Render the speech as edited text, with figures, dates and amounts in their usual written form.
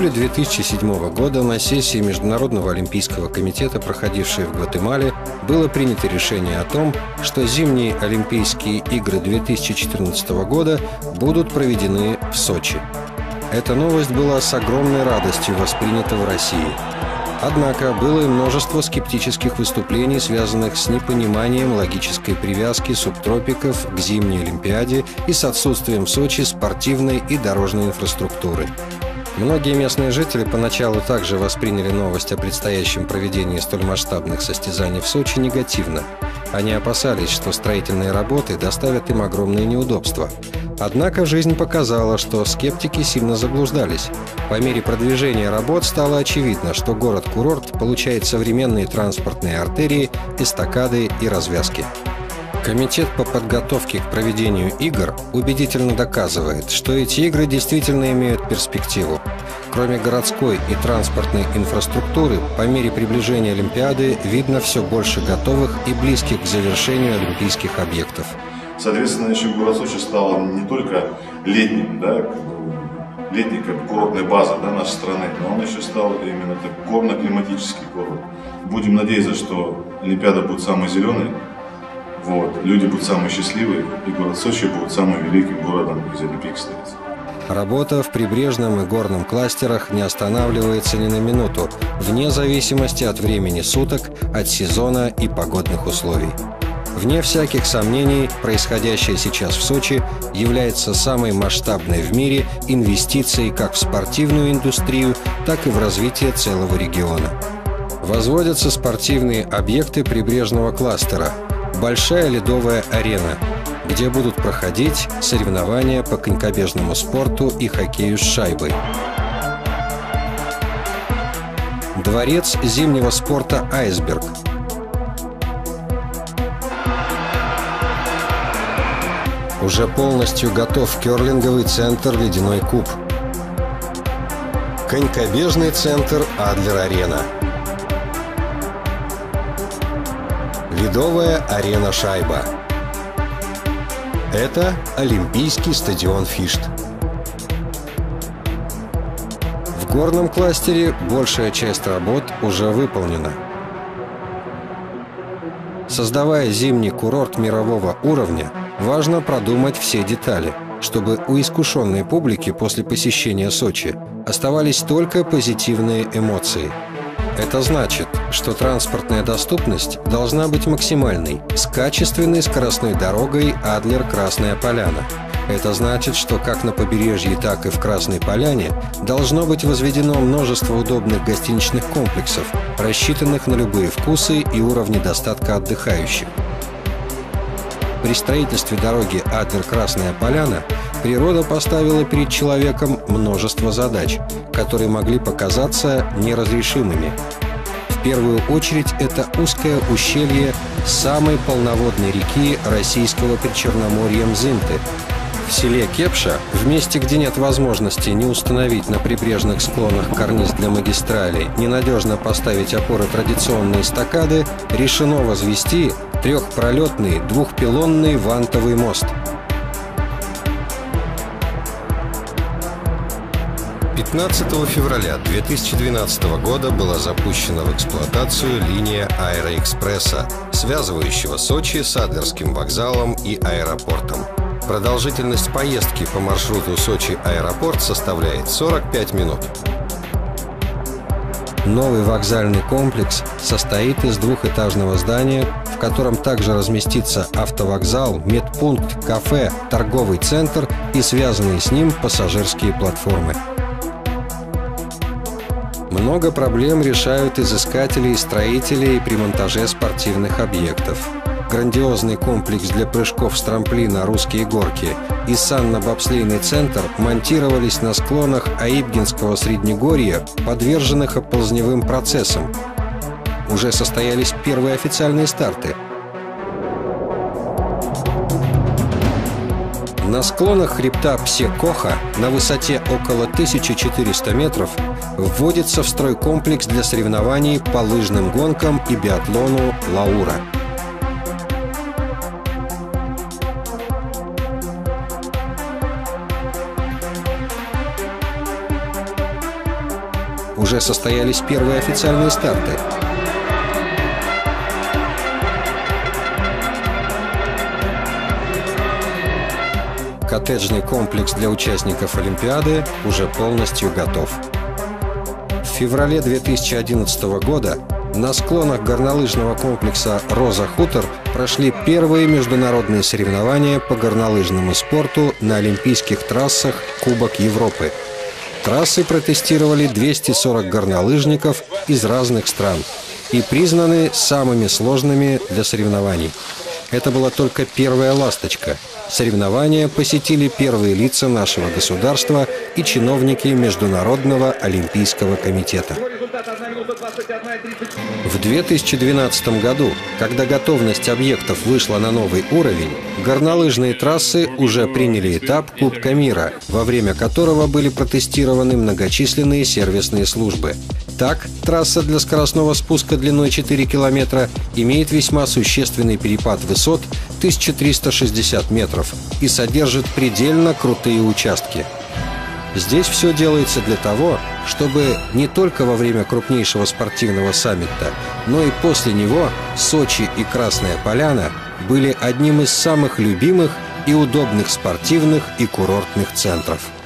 июле 2007 года на сессии Международного олимпийского комитета, проходившей в Гватемале, было принято решение о том, что зимние Олимпийские игры 2014 года будут проведены в Сочи. Эта новость была с огромной радостью воспринята в России. Однако было и множество скептических выступлений, связанных с непониманием логической привязки субтропиков к зимней Олимпиаде и с отсутствием в Сочи спортивной и дорожной инфраструктуры. Многие местные жители поначалу также восприняли новость о предстоящем проведении столь масштабных состязаний в Сочи негативно. Они опасались, что строительные работы доставят им огромные неудобства. Однако жизнь показала, что скептики сильно заблуждались. По мере продвижения работ стало очевидно, что город-курорт получает современные транспортные артерии, эстакады и развязки. Комитет по подготовке к проведению игр убедительно доказывает, что эти игры действительно имеют перспективу. Кроме городской и транспортной инфраструктуры, по мере приближения Олимпиады видно все больше готовых и близких к завершению олимпийских объектов. Соответственно, еще город Сочи стал не только летним, летней курортной базой нашей страны, но он еще стал именно горно-климатический курорт. Будем надеяться, что Олимпиада будет самой зеленой. Люди будут самые счастливые, и город Сочи будет самым великим городом из олимпийских столиц. Работа в прибрежном и горном кластерах не останавливается ни на минуту, вне зависимости от времени суток, от сезона и погодных условий. Вне всяких сомнений, происходящее сейчас в Сочи является самой масштабной в мире инвестицией как в спортивную индустрию, так и в развитие целого региона. Возводятся спортивные объекты прибрежного кластера, большая ледовая арена, где будут проходить соревнования по конькобежному спорту и хоккею с шайбой. Дворец зимнего спорта «Айсберг». Уже полностью готов керлинговый центр «Ледяной куб». Конькобежный центр «Адлер-Арена». Ледовая арена «Шайба». Это Олимпийский стадион «Фишт». В горном кластере большая часть работ уже выполнена. Создавая зимний курорт мирового уровня, важно продумать все детали, чтобы у искушенной публики после посещения Сочи оставались только позитивные эмоции. Это значит, что транспортная доступность должна быть максимальной, с качественной скоростной дорогой Адлер-Красная Поляна. Это значит, что как на побережье, так и в Красной Поляне должно быть возведено множество удобных гостиничных комплексов, рассчитанных на любые вкусы и уровни достатка отдыхающих. При строительстве дороги Адлер-Красная Поляна природа поставила перед человеком множество задач, которые могли показаться неразрешимыми. В первую очередь это узкое ущелье самой полноводной реки российского Причерноморья Мзынты. В селе Кепша, в месте, где нет возможности ни установить на прибрежных склонах карниз для магистрали, ни надежно поставить опоры традиционной эстакады, решено возвести трехпролетный двухпилонный вантовый мост. 15 февраля 2012 года была запущена в эксплуатацию линия Аэроэкспресса, связывающего Сочи с Адлерским вокзалом и аэропортом. Продолжительность поездки по маршруту Сочи-аэропорт составляет 45 минут. Новый вокзальный комплекс состоит из двухэтажного здания, в котором также разместится автовокзал, медпункт, кафе, торговый центр и связанные с ним пассажирские платформы. Много проблем решают изыскатели и строители при монтаже спортивных объектов. Грандиозный комплекс для прыжков с трамплина «Русские горки» и санно-бобслейный центр монтировались на склонах Аибгинского Среднегорья, подверженных оползневым процессам. Уже состоялись первые официальные старты. На склонах хребта Псе-Коха на высоте около 1400 метров вводится в строй комплекс для соревнований по лыжным гонкам и биатлону «Лаура». уже состоялись первые официальные старты. Коттеджный комплекс для участников Олимпиады уже полностью готов. В феврале 2011 года на склонах горнолыжного комплекса «Роза Хутор» прошли первые международные соревнования по горнолыжному спорту на олимпийских трассах Кубок Европы. Трассы протестировали 240 горнолыжников из разных стран и признаны самыми сложными для соревнований. Это была только первая ласточка. Соревнования посетили первые лица нашего государства и чиновники Международного олимпийского комитета. В 2012 году, когда готовность объектов вышла на новый уровень, горнолыжные трассы уже приняли этап Кубка мира, во время которого были протестированы многочисленные сервисные службы. Так, трасса для скоростного спуска длиной 4 километра имеет весьма существенный перепад высот 1360 метров и содержит предельно крутые участки. Здесь все делается для того, чтобы не только во время крупнейшего спортивного саммита, но и после него Сочи и Красная Поляна были одним из самых любимых и удобных спортивных и курортных центров.